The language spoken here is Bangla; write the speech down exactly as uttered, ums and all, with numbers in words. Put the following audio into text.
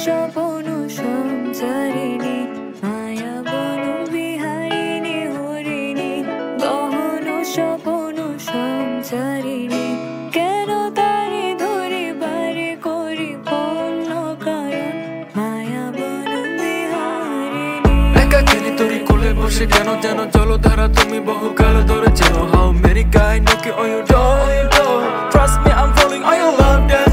স্বপন সঞ্চারিণী মায়া বন বিহারিণী হরিণী গহন স্বপন সঞ্চারিণী কেন তারে ধরে বারে করি পণ্য কারণ মায়া বন বিহারিণী একাকিনী তোরি কোলে বসে কেন যেন জলধারা তুমি বহুকাল ধরে চেনো How many guys knocking on your door Trust me I'm falling on your love dance